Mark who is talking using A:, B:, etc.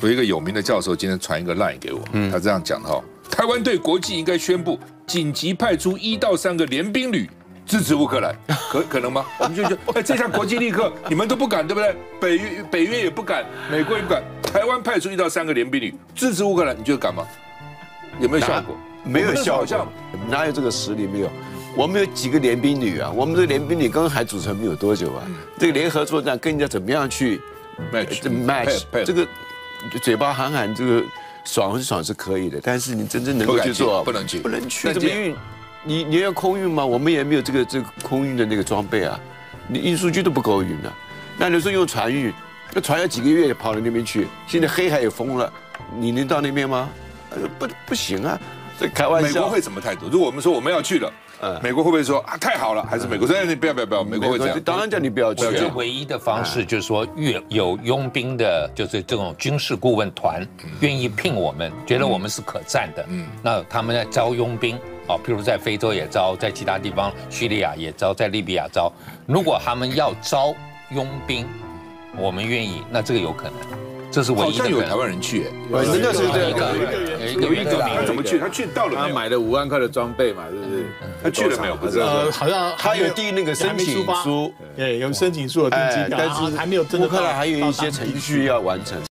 A: 有一个有名的教授今天传一个 line 给我，他这样讲的哈：台湾对国际应该宣布紧急派出1到3个联兵旅支持乌克兰，可能吗？我们就说，这项国际立刻你们都不敢，对不对？北约也不敢，美国也不敢，台湾派出1到3个联兵旅支持乌克兰，你觉得敢吗？有没有效果？
B: 没有效果，哪有这个实力？没有。我们有几个联兵旅啊？我们这个联兵旅刚还组成没有多久啊？这个联合作战跟人家怎么样去 match 这个嘴巴喊这个爽是可以的，但是你真正能够去做，
A: 不能去。
B: 怎么运？你要空运吗？我们也没有这个空运的那个装备啊，你运输机都不够运的。那你说用船运，那船要几个月跑到那边去？现在黑海也封了，你能到那边吗？不行啊！这开玩笑。
A: 美国会什么态度？如果我们说我们要去了，美国会不会说啊太好了？还是美国说你不要？美国会这样？
B: 当然叫你不要去。
C: 我觉得唯一的方式就是说，有佣兵的，就是这种军事顾问团愿意聘我们，觉得我们是可战的。那他们在招佣兵啊，譬如在非洲也招，在其他地方叙利亚也招，在利比亚招。如果他们要招佣兵，我们愿意，那这个有可能。这是唯一的。
A: 好像有台湾人去，
B: 那是
C: 有一个
A: 他怎么去？他去到了没有？
D: 他买了5万块的装备嘛，是不是？
A: 他去了没有？不知道。
E: 好像
B: 他有递那个申请书，
E: 对，有申请书有订机票，
B: 但是
E: 还没有真的。
B: 乌克兰还有一些程序要完成。